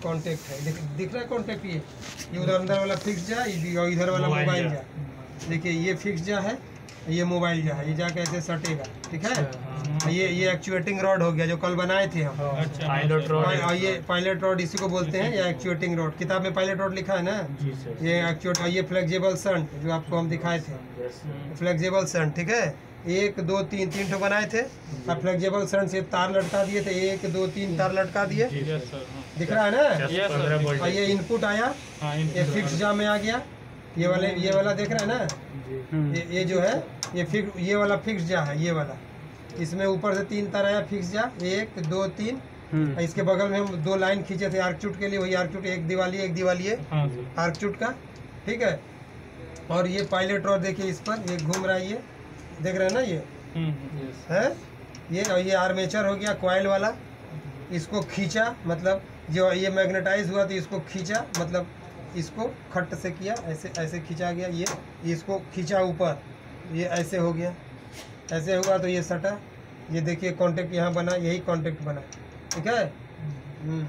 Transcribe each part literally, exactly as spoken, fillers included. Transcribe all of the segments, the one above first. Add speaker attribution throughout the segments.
Speaker 1: Contact है, दिख, दिख रहा है कॉन्टेक्ट। ये ये उधर अंदर वाला फिक्स जा, और इधर वाला मोबाइल जा। देखिए ये फिक्स जा है, ये मोबाइल जा है, ये जाके ऐसे सटेगा, ठीक है। ये ये एक्चुएटिंग रॉड हो गया जो कल बनाए थे हम।
Speaker 2: अच्छा, पायलट रॉड।
Speaker 1: और ये पायलट रॉड इसी को बोलते हैं, या एक्चुएटिंग रॉड। किताब में पायलट रॉड लिखा है ना। ये एक्चुएट, ये फ्लेक्सिबल शंट जो आपको हम दिखाए थे, फ्लेक्सिबल शंट, ठीक है। एक दो तीन तीन ठो बनाए थे, अब फ्लेक्सिबल शंट से तार लटका दिए थे, एक दो तीन तार लटका दिए, दिख रहा है ना। और ये इनपुट आया, ये फिक्स जा में आ गया। ये वाले ये वाला देख रहा है ना, ये ये जो है ये फिक्स, ये वाला फिक्स जा है, ये वाला। इसमें ऊपर से तीन तार आया फिक्स जा, एक दो तीन। इसके बगल में हम दो लाइन खींचे थे आर्कचूट के लिए, वही आर्कचूट, एक दिवाली एक दिवाली है आर्कचूट का, ठीक है। और ये पायलट रॉड देखिए, इस पर ये घूम रहा है, ये देख रहे हैं ना, ये है ये। और ये आर्मेचर हो गया कॉइल वाला, इसको खींचा, मतलब जो ये मैग्नेटाइज हुआ तो इसको खींचा, मतलब इसको खट से किया, ऐसे ऐसे खींचा गया। ये इसको खींचा ऊपर, ये ऐसे हो गया, ऐसे हुआ तो ये सटा। ये देखिए कांटेक्ट यहाँ बना, यही कांटेक्ट बना, ठीक है। हम्म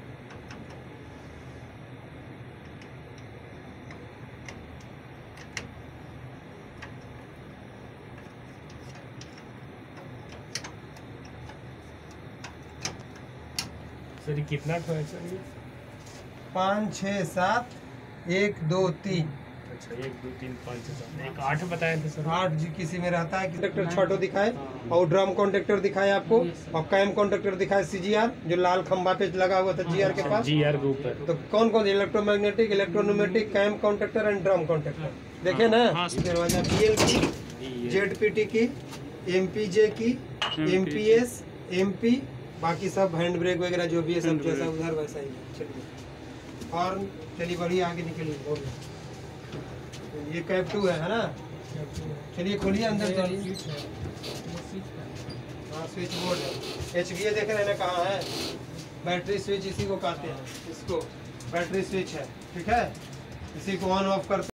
Speaker 2: सर ये कितना ठो है सर? ये
Speaker 1: पाँच छः सात, एक दो तीन।
Speaker 2: अच्छा, एक दो तीन पाँच छः सात, एक आठ बताए थे सर।
Speaker 1: आठ जी किसी में रहता है। कॉन्ट्रेक्टर छठो दिखाए, और ड्रम कॉन्ट्रेक्टर दिखाए आपको, और कैम कॉन्ट्रेक्टर दिखाए सीजीआर, जो लाल खंबा पे लगा हुआ था जीआर के पास,
Speaker 2: जीआर के ऊपर।
Speaker 1: तो कौन कौन electromagnetic, electropneumatic, cam contractor and drum contractor, देखे ना। दरवाजा बीएल की, जेडपीटी की, एमपीजे की, एमपीएस, एमपी, बाकी सब हैंड ब्रेक वगैरह जो भी है सब जैसा उधर वैसा ही है। चलिए और चलिए बढ़िया आगे निकलिए। ये कैप टू है, है ना। चलिए खोलिए अंदर, चलिए। हाँ स्विच बोर्ड है, एच वी ए देख रहे हैं ना कहाँ है। बैटरी स्विच इसी को कहते हैं, इसको बैटरी स्विच है, ठीक है। इसी को ऑन ऑफ कर